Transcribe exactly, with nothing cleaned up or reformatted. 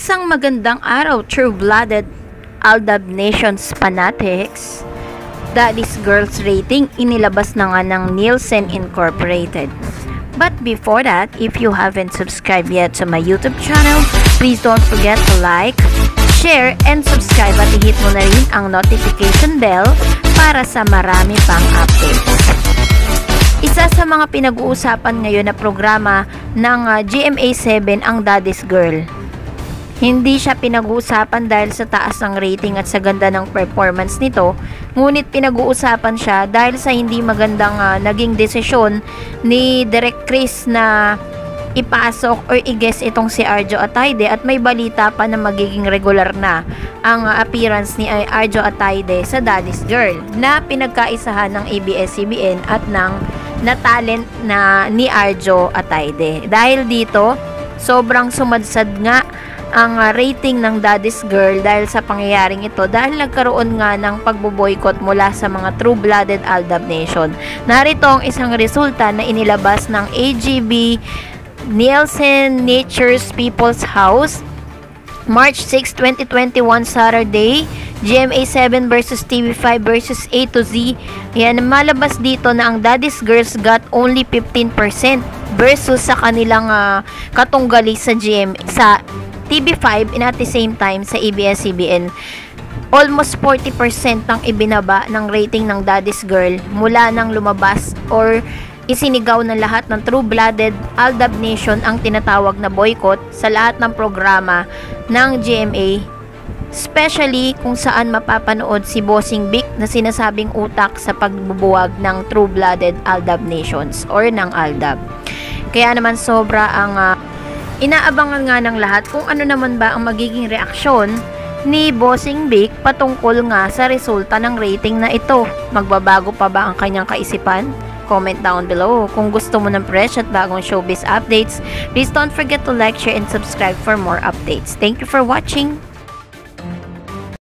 Isang magandang araw, true-blooded Aldab Nations fanatics. Daddy's Girls rating inilabas na nga ng Nielsen Incorporated. But before that, if you haven't subscribed yet to my YouTube channel, please don't forget to like, share, and subscribe at i-hit mo na rin ang notification bell para sa marami pang updates. Isa sa mga pinag-uusapan ngayon na programa ng uh, G M A seven ang Daddy's Girl. Hindi siya pinag-uusapan dahil sa taas ng rating at sa ganda ng performance nito, ngunit pinag-uusapan siya dahil sa hindi magandang uh, naging desisyon ni Direk Chris na ipasok or i-guess itong si Arjo Atayde, at may balita pa na magiging regular na ang uh, appearance ni Arjo Atayde sa Daddy's Girl na pinagkaisahan ng A B S C B N at ng na talent na ni Arjo Atayde. Dahil dito, sobrang sumadsad nga ang uh, rating ng Daddy's Girl dahil sa pangyayaring ito, dahil nagkaroon nga ng pagboboykot mula sa mga true-blooded Aldab Nation. Narito ang isang resulta na inilabas ng A G B Nielsen Nature's People's House March sixth, twenty twenty-one, Saturday. G M A seven versus T V five versus A to Z. Yan, malabas dito na ang Daddy's Girls got only fifteen percent versus sa kanilang uh, katunggali sa G M sa T V five, and at the same time sa A B S C B N. Almost forty percent ang ibinaba ng rating ng Daddy's Girl mula nang lumabas or isinigaw ng lahat ng true-blooded Aldab Nation ang tinatawag na boycott sa lahat ng programa ng G M A, especially kung saan mapapanood si Bossing Vic na sinasabing utak sa pagbubuwag ng true-blooded Aldab Nations or ng Aldab. Kaya naman sobra ang uh, inaabangan nga ng lahat kung ano naman ba ang magiging reaksyon ni Bossing Vic patungkol nga sa resulta ng rating na ito. Magbabago pa ba ang kanyang kaisipan? Comment down below. Kung gusto mo ng fresh at bagong showbiz updates, please don't forget to like, share, and subscribe for more updates. Thank you for watching.